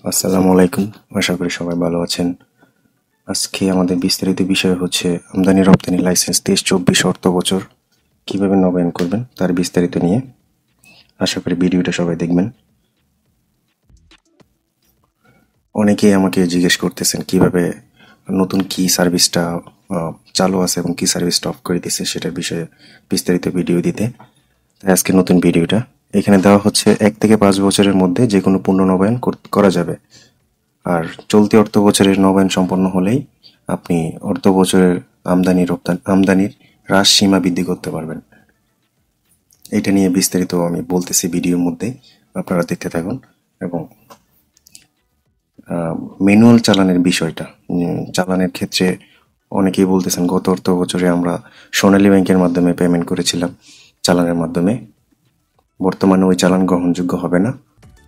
আসসালামু আলাইকুম। আশা করি সবাই ভালো আছেন। আজকে আমাদের বিস্তারিত বিষয় হচ্ছে আমদানি রপ্তানি লাইসেন্স 23-24 অর্থ বছর কিভাবে নবায়ন করবেন তার বিস্তারিত নিয়ে। আশা করি ভিডিওটা সবাই দেখবেন। অনেকেই আমাকে জিজ্ঞেস করতেছেন কিভাবে নতুন কি সার্ভিসটা চালু আছে এবং কি সার্ভিসটা অফ করে দিয়েছে সেটার বিষয়ে বিস্তারিত ভিডিও দিতে। তাই আজকে নতুন ভিডিওটা এখানে দেওয়া হচ্ছে 1 থেকে 5 বছরের মধ্যে যে কোনো পণ্য নবায়ন করা যাবে। আর চলতি অর্থ বছরের নবায়ন সম্পন্ন হলেই আপনি অর্থ বছরের আমদানির হ্রাস সীমা বৃদ্ধি করতে পারবেন। এটা নিয়ে বিস্তারিত আমি বলতেছি ভিডিওর মধ্যে, আপনারা দেখতে থাকুন। এবং ম্যানুয়াল চালানের বিষয়টা, চালানের ক্ষেত্রে অনেকেই বলতেছেন গত অর্থ বছরে আমরা সোনালী ব্যাংকের মাধ্যমে পেমেন্ট করেছিলাম চালানের মাধ্যমে, বর্তমানে ওই চালান গ্রহণযোগ্য হবে না।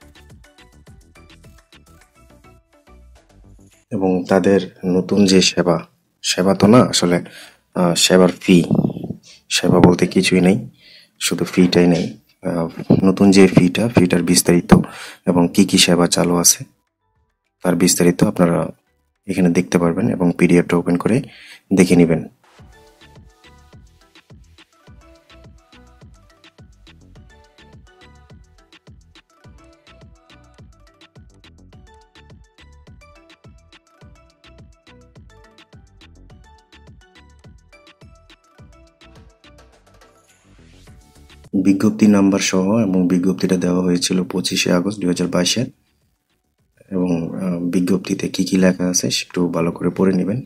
এবং তাদের নতুন যে সেবা তো না আসলে, সেবার সেবা বলতে কিছুই নেই, শুধু ফিটাই নেই। নতুন যে ফিটার বিস্তারিত এবং কি কি সেবা চালু আছে তার বিস্তারিত আপনারা এখানে দেখতে পারবেন এবং পিডিএফটা ওপেন করে দেখে নেবেন। বিজ্ঞপ্তি নাম্বার সহ এবং বিজ্ঞপ্তিটা দেওয়া হয়েছিল 25শে আগস্ট 2022-এ। এবং বিজ্ঞপ্তিতে কি কি লেখা আছে একটু ভালো করে পড়ে নেবেন।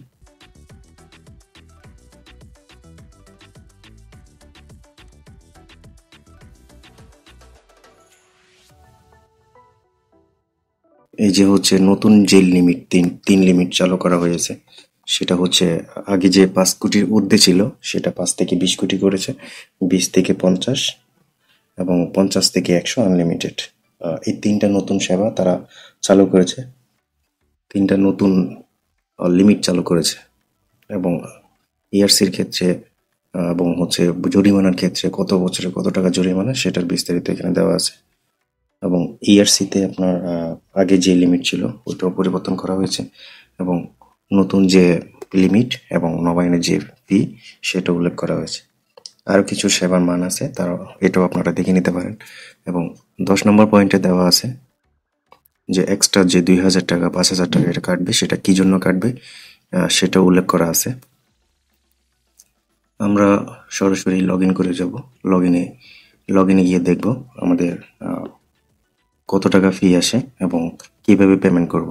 এই যে হচ্ছে নতুন যে লিমিট, তিন লিমিট চালু করা হয়েছে, সেটা হচ্ছে আগে যে 5 কোটির ঊর্ধ্বে ছিল সেটা 5 থেকে 20 কোটি করেছে, 20 থেকে 50 এবং 50 থেকে 100 আনলিমিটেড। এই তিনটা নতুন সেবা তারা চালু করেছে, তিনটা নতুন লিমিট চালু করেছে। এবং ইয়ারসির ক্ষেত্রে এবং হচ্ছে জরিমানার ক্ষেত্রে কত বছরে কত টাকা জরিমানা সেটার বিস্তারিত এখানে দেওয়া আছে। এবং ইআরসিতে আপনার আগে যে লিমিট ছিল ওটাও পরিবর্তন করা হয়েছে, এবং নতুন যে লিমিট এবং নবায়নের যে ফি সেটা উল্লেখ করা হয়েছে। আরও কিছু সেবার মান আছে, তারা এটাও আপনারা দেখে নিতে পারেন। এবং 10 নম্বর পয়েন্টে দেওয়া আছে যে এক্সট্রা যে 2000 টাকা 5000 টাকা এটা কাটবে, সেটা কি জন্য কাটবে সেটা উল্লেখ করা আছে। আমরা সরাসরি লগ ইন করে যাব। লগ ইনে গিয়ে দেখব আমাদের কত টাকা ফি আসে এবং কিভাবে পেমেন্ট করব।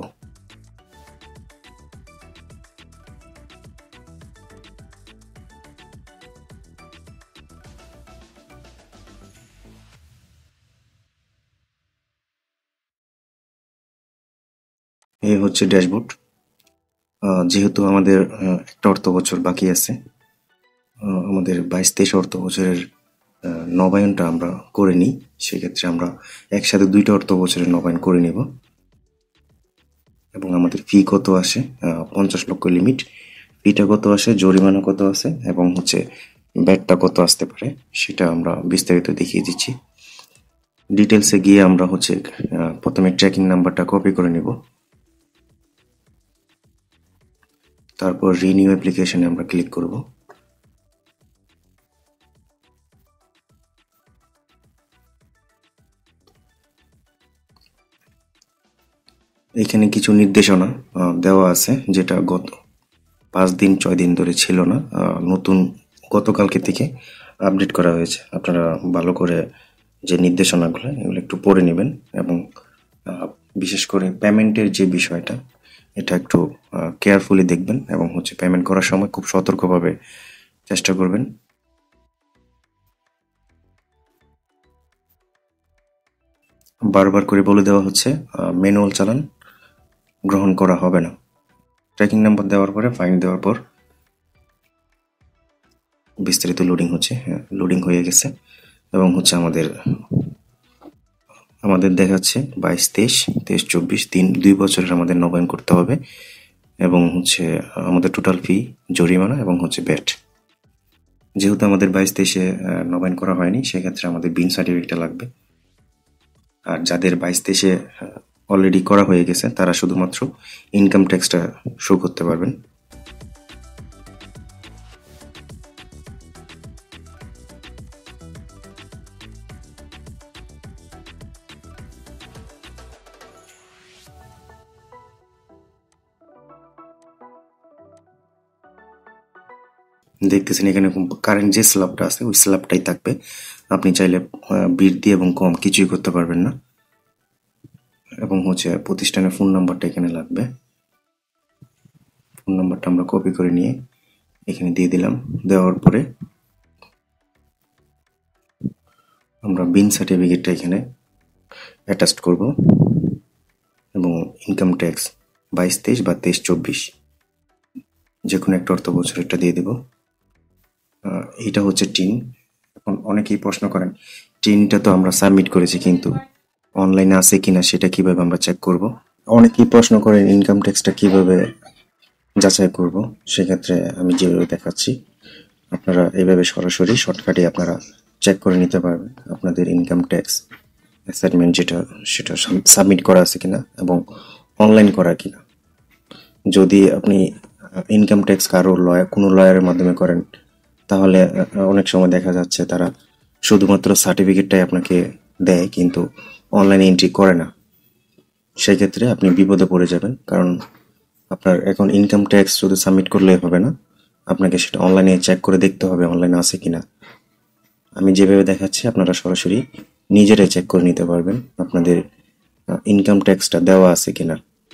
এই হচ্ছে ড্যাশবোর্ড। যেহেতু আমাদের একটা অর্থ বছর বাকি আছে, আমাদের 22-23 অর্থ বছরের নবায়নটা আমরা করে নিই, সেক্ষেত্রে আমরা একসাথে 2টা অর্থ বছরের নবায়ন করে নিব। এবং আমাদের ফি কত আসে, 50 লক্ষ লিমিট, ফিটা কত আসে, জরিমানা কত আছে এবং হচ্ছে ব্যাটটা কত আসতে পারে সেটা আমরা বিস্তারিত দেখিয়ে দিচ্ছি। ডিটেলসে গিয়ে আমরা হচ্ছে প্রথমে ট্র্যাকিং নাম্বারটা কপি করে নিব, তারপর রিনিউ অ্যাপ্লিকেশনে আমরা ক্লিক করব। এখানে কিছু নির্দেশনা দেওয়া আছে যেটা গত 5-6 দিন ধরে ছিল না, নতুন গতকালকে থেকে আপডেট করা হয়েছে। আপনারা ভালো করে যে নির্দেশনাগুলো এগুলো একটু পড়ে নেবেন এবং বিশেষ করে পেমেন্টের যে বিষয়টা এটা একটু কেয়ারফুলি দেখবেন এবং হচ্ছে পেমেন্ট করার সময় খুব সতর্কভাবে চেষ্টা করবেন। বারবার করে বলে দেওয়া হচ্ছে ম্যানুয়াল চালান গ্রহণ করা হবে না। ট্র্যাকিং নাম্বার দেওয়ার পরে ফাইন দেওয়ার পর বিস্তারিত লোডিং হচ্ছে, লোডিং হয়ে গেছে এবং হচ্ছে আমাদের দেখাচ্ছে 22-23, 23-24 2 বছরের আমাদের নবায়ন করতে হবে। এবং হচ্ছে আমাদের টোটাল ফি, জরিমানা এবং হচ্ছে ব্যাট। যেহেতু আমাদের 22-23-এ নবায়ন করা হয়নি, সেক্ষেত্রে আমাদের বিন সার্টিফিকেটটা লাগবে। আর যাদের 22-23-এ অলরেডি করা হয়ে গেছে তারা শুধুমাত্র ইনকাম ট্যাক্সটা শো করতে পারবেন। দেখতেছেন এখানে কারেন্ট যে স্ল্যাবটা আছে ওই স্ল্যাবটাই থাকবে, আপনি চাইলে বৃদ্ধি এবং কম কিছুই করতে পারবেন না। এবং প্রতিষ্ঠানের ফোন নাম্বারটা এখানে লাগবে, ফোন নাম্বারটা আমরা কপি করে নিয়ে এখানে দিয়ে দিলাম। দেওয়ার পরে আমরা বিন সার্টিফিকেটটা এখানে অ্যাটাচ করব এবং ইনকাম ট্যাক্স 22-23 বা 23-24 যে কোনো একটা অর্থ বছরেরটা দিয়ে দেব। এটা হচ্ছে টিন। এখন অনেকেই প্রশ্ন করেন টিনটা তো আমরা সাবমিট করেছি কিন্তু অনলাইনে আছে কিনা সেটা কিভাবে আমরা চেক করব। অনেকেই প্রশ্ন করেন ইনকাম ট্যাক্সটা কিভাবে যাচাই করব। সেক্ষেত্রে আমি যেভাবে দেখাচ্ছি আপনারা এইভাবে সরাসরি শর্টকাটে আপনারা চেক করে নিতে পারবেন আপনাদের ইনকাম ট্যাক্স অ্যাসাইনমেন্ট যেটা সেটা সাবমিট করা আছে কিনা এবং অনলাইন করা কিনা। যদি আপনি ইনকাম ট্যাক্স কারো কোনো লয়ারের মাধ্যমে করেন তাহলে অনেক সময় দেখা যাচ্ছে তারা শুধুমাত্র সার্টিফিকেটটাই আপনাকে দেয় কিন্তু অনলাইনে এন্ট্রি করে না। সেক্ষেত্রে আপনি বিপদে পড়ে যাবেন, কারণ আপনার এখন ইনকাম ট্যাক্স শুধু সাবমিট করলে হবে না, আপনাকে সেটা অনলাইনে চেক করে দেখতে হবে অনলাইনে আছে কিনা। আমি যেভাবে দেখাচ্ছি আপনারা সরাসরি নিজেরাই চেক করে নিতে পারবেন আপনাদের ইনকাম ট্যাক্সটা দেওয়া আছে কিনা।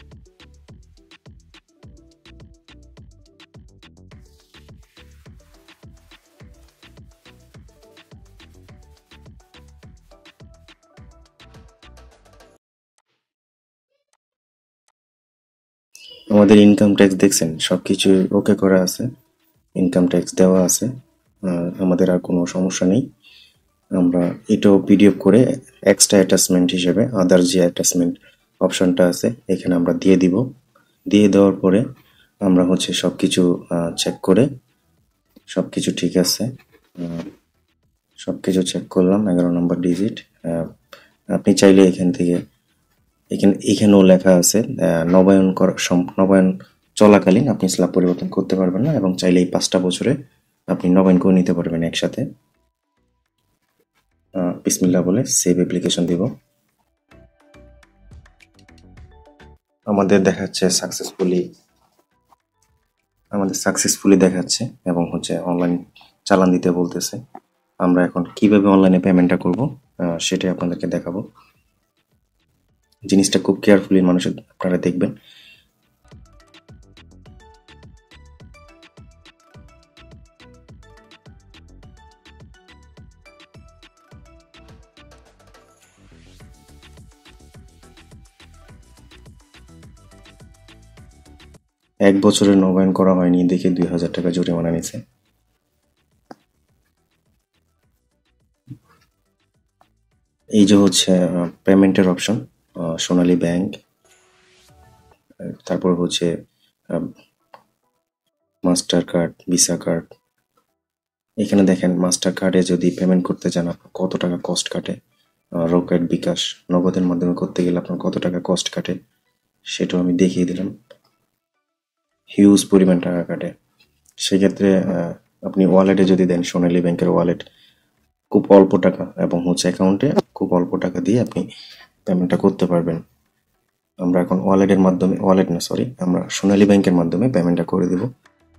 আমাদের ইনকাম ট্যাক্স দেখছেন সবকিছু ওকে করা আছে, ইনকাম ট্যাক্স দেওয়া আছে, আমাদের আর কোনো সমস্যা নেই। আমরা এটাও পিডিএফ করে এক্সট্রা অ্যাটাচমেন্ট হিসেবে আদার যে অ্যাটাচমেন্ট অপশনটা আছে এখানে আমরা দিয়ে দিব। দিয়ে দেওয়ার পরে আমরা সবকিছু চেক করে সবকিছু ঠিক আছে, সবকিছু চেক করলাম 11 নম্বর ডিজিট। আপনি চাইলে এখান থেকে এখানেও লেখা আছে নবায়ন চলাকালীন আপনি স্ল্যাব পরিবর্তন করতে পারবেন না এবং চাইলে এই 5টা বছরে আপনি নবায়ন করে নিতে পারবেন একসাথে। বিসমিল্লাহ বলে সেভ অ্যাপ্লিকেশন দিব। আমাদের দেখাচ্ছে সাকসেসফুলি দেখাচ্ছে এবং অনলাইন চালান দিতে বলতেছে। আমরা এখন কিভাবে অনলাইনে পেমেন্টটা করব সেটাই আপনাদেরকে দেখাবো। জিনিসটা খুব কেয়ারফুলি মানুষের আপনারা দেখবেন। এক বছরের নবায়ন করা হয়নি দেখে 2000 টাকা জরিমানা নিছে। এই যে পেমেন্টের অপশন, সোনালী ব্যাংক, তারপর মাস্টার কার্ড, ভিসা কার্ড। এখানে দেখেন মাস্টার কার্ডে যদি পেমেন্ট করতে চান আপনার কত টাকা কস্ট কাটে, রকেট, বিকাশ, নগদের মাধ্যমে করতে গেলে আপনার কত টাকা কস্ট কাটে সেটাও আমি দেখিয়ে দিলাম। হিউজ পরিমাণ টাকা কাটে। সেক্ষেত্রে আপনি ওয়ালেটে যদি দেন, সোনালী ব্যাংকের ওয়ালেট, খুব অল্প টাকা এবং অ্যাকাউন্টে খুব অল্প টাকা দিয়ে আপনি পেমেন্টটা করতে পারবেন। আমরা এখন আমরা সোনালী ব্যাংকের মাধ্যমে পেমেন্টটা করে দেব।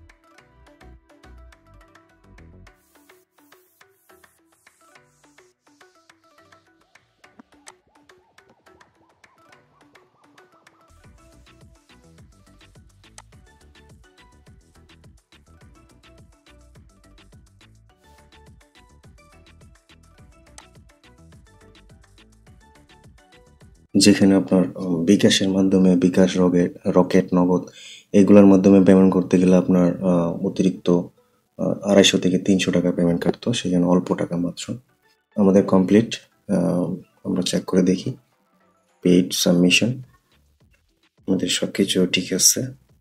যেখানে আপনার বিকাশের মাধ্যমে, বিকাশ, রকেট, নগদ এগুলোর মাধ্যমে পেমেন্ট করতে গেলে আপনার অতিরিক্ত 250 থেকে 300 টাকা পেমেন্ট কাটতো, সেখানে অল্প টাকা মাত্র। আমাদের কমপ্লিট। আমরা চেক করে দেখি পেইড সাবমিশন, আমাদের সবকিছু ঠিক আছে।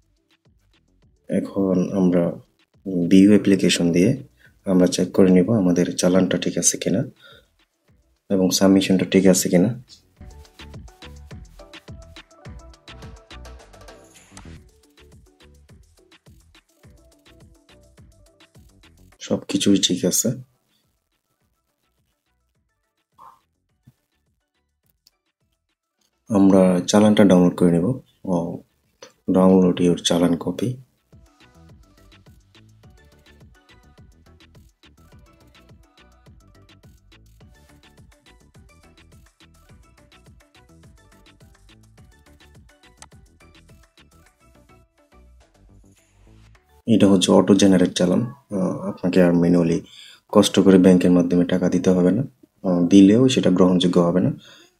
এখন আমরা ভিউ অ্যাপ্লিকেশন দিয়ে আমরা চেক করে নিব আমাদের চালানটা ঠিক আছে কিনা এবং সাবমিশনটা ঠিক আছে কিনা। সবকিছুই ঠিক আছে। আমরা চালানটা ডাউনলোড করে নেব। Download your challan copy. এটা হচ্ছে অটো জেনারেট চালান। আপনাকে আর ম্যানুয়ালি কষ্ট করে ব্যাংকের মাধ্যমে টাকা দিতে হবে না। দিলেও সেটা গ্রহণযোগ্য হবে না।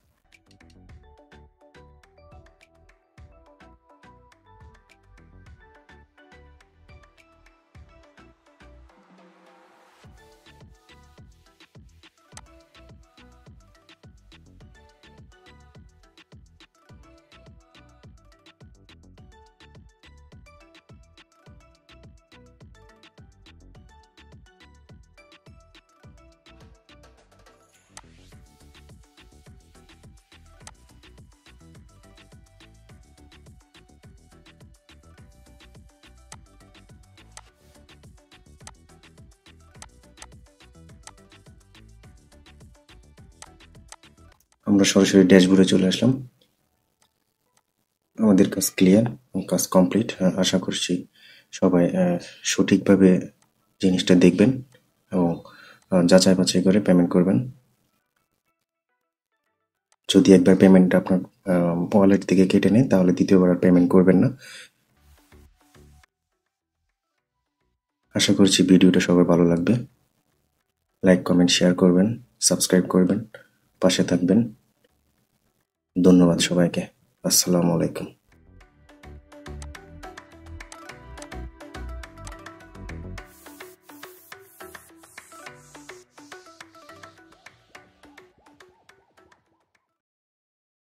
আমরা সরাসরি ড্যাশবোর্ডে চলে আসলাম। আমাদের কাজ ক্লিয়ার, কাজ কমপ্লিট। আশা করছি সবাই সঠিকভাবে জিনিসটা দেখবেন এবং যাচাই বাছাই করে পেমেন্ট করবেন। যদি একবার পেমেন্ট আপনার ওয়ালেট থেকে কেটে নেয় তাহলে দ্বিতীয়বার আর পেমেন্ট করবেন না। আশা করছি ভিডিওটা সবার ভালো লাগবে। লাইক, কমেন্ট, শেয়ার করবেন, সাবস্ক্রাইব করবেন, পাশে থাকবেন। ধন্যবাদ সবাইকে। আসসালামু আলাইকুম।